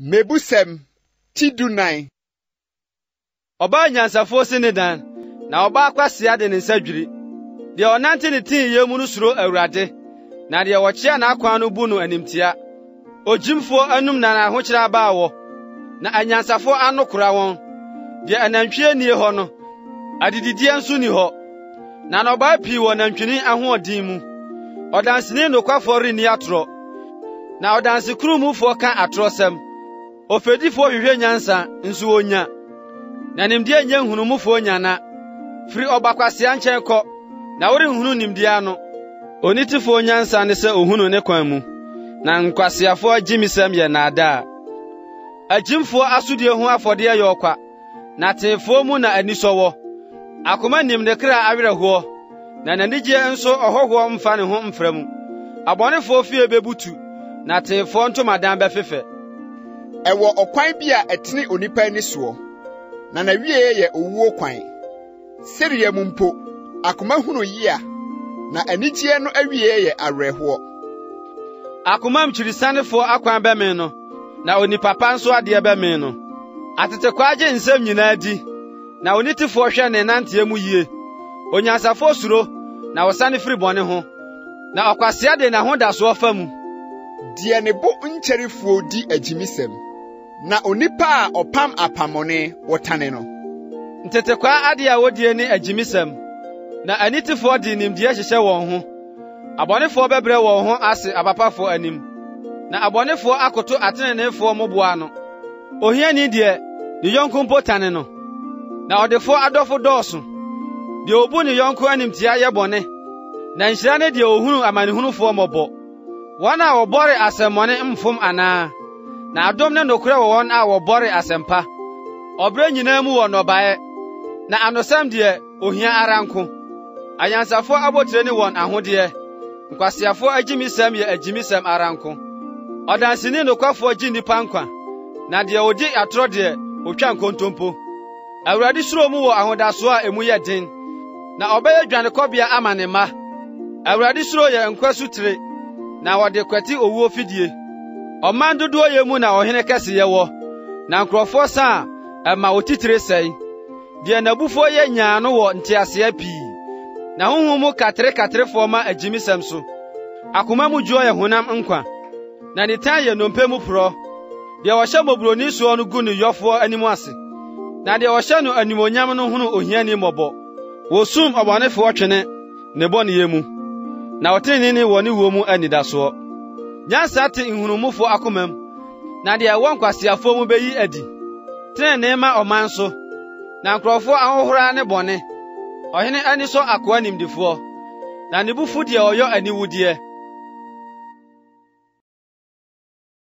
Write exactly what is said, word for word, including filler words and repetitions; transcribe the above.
Mebusem Tidunan. Oba nyansafo sinidan na oba akwasia de ne nsadwiri de onante ne tin ye mu no suro Awurade na de wochia na akwan no bu no animtia ojimfo anum na na ahokyira baawo na anyansafo anokora won de anantwie nie ho no adididie nso ni ho na no ba pii won nantwini ahoodin mu odansini no kwafori ni atro na odansi kurumufo ka atrosem ofedifo hwehwe nyansa nso onya na nimdie nya nhunumufo nyana firi obakwasia nchenkọ na wori nhunu nimdie ano onitifo nyansa ne se ohunu ne kwan mu na nkwasiafo agimisem ye naada agimfo asudie ho afode ye okwa na tefo mu na anisowo akoma nimde kra awerehwo na nanigye nso ohogwo mfa ne ho mframu abonefo fie bebutu na tefo ntomadan befefe ewo okwan bi a etene onipa ani so na na wie ye owuo kwan seriye mumpo akoma hunu yia na anigye no awie ye awerehwo akoma mchirisanefo akwan beme no na onipa pa nso ade beme no atete kwaje nsem nyina di na onitifo hwe ne nantie mu yie onyansafo suro na wosane firi bone ho na okwasea de na ho da so ofamu die ne bo nkyerefo di agimisem na onipa a opam apamone wotane no ntete kwa ade a wodie ne agimisem na anitifo di nimdie hyehye won ho abonefo bebre won ho ase abapafo anim na abonefo akoto atenenefo moboa no ohiani de ne yonko mpotane no na odefo adofo dooso de obu ne yonko animtia ye bone na nhyira ne de ohunu amanehunufo mobo wana wobore asemone mfom ana na adom ne nokure won a wobore asempa obre nyina mu won obae na anosam de ohia aranko anyansafo abotire ne won ahode nkwasiafo agimisem ye agimisem aranko odansini nokwafo agi nipa nkwa na de odi atro de otwa nkontompo Awurade suro mu wo ahodaso a emu ye den na obeye dwane kobia amane ma Awurade suro ye nkwasutire na wode kwati owuo fidie oman dodo ye mu na ohene kese ye wo na nkrofo sa ema otitire sei de nabufo ye nyaa no wo ntiase api na honhom katre katre foma agimisem so akoma mu juo ye honam nkwa na ne tan ye nompe mu pro de wo hye mobroni so no gu no yofo animu ase na de wo hye no animonyam no hunu ohiani mobo wo sum obonefo otwene ne bone yemu na otene ne woni wo mu anidaso nyansa te nhunumufo akomam na de won kwasiafo mu beyi adi tene ne ma oman so na nkrofo ahohora ne bone ohene ani so akoa nimdifo na ne bufu de oyo aniwudie